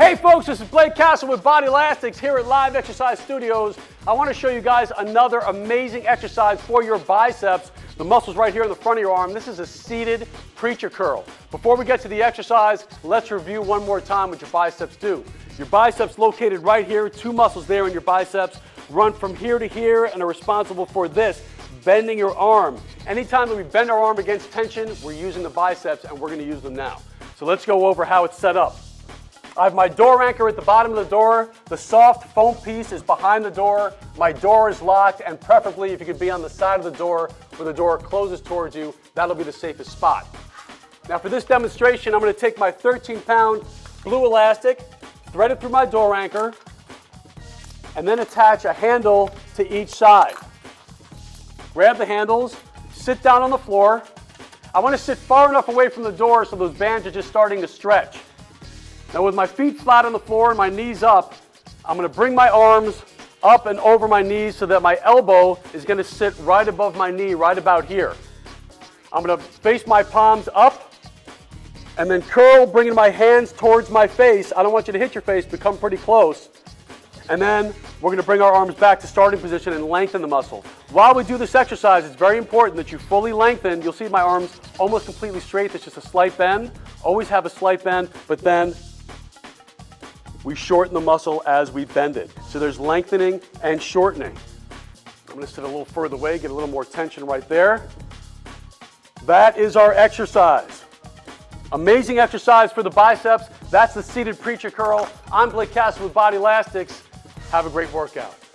Hey folks, this is Blake Castle with Body Elastics here at Live Exercise Studios. I want to show you guys another amazing exercise for your biceps. The muscles right here in the front of your arm. This is a seated preacher curl. Before we get to the exercise, let's review one more time what your biceps do. Your biceps located right here, two muscles there in your biceps, run from here to here and are responsible for this, bending your arm. Anytime that we bend our arm against tension, we're using the biceps and we're going to use them now. So let's go over how it's set up. I have my door anchor at the bottom of the door. The soft foam piece is behind the door. My door is locked, and preferably if you could be on the side of the door where the door closes towards you, that'll be the safest spot. Now for this demonstration, I'm going to take my 13-pound blue elastic, thread it through my door anchor, and then attach a handle to each side. Grab the handles, sit down on the floor. I want to sit far enough away from the door so those bands are just starting to stretch. Now with my feet flat on the floor and my knees up, I'm going to bring my arms up and over my knees so that my elbow is going to sit right above my knee, right about here. I'm going to face my palms up and then curl, bringing my hands towards my face. I don't want you to hit your face, but come pretty close. And then we're going to bring our arms back to starting position and lengthen the muscle. While we do this exercise, it's very important that you fully lengthen. You'll see my arms almost completely straight. There's just a slight bend. Always have a slight bend, but then we shorten the muscle as we bend it. So there's lengthening and shortening. I'm going to sit a little further away, get a little more tension right there. That is our exercise. Amazing exercise for the biceps. That's the seated preacher curl. I'm Blake Castle with Body Elastics. Have a great workout.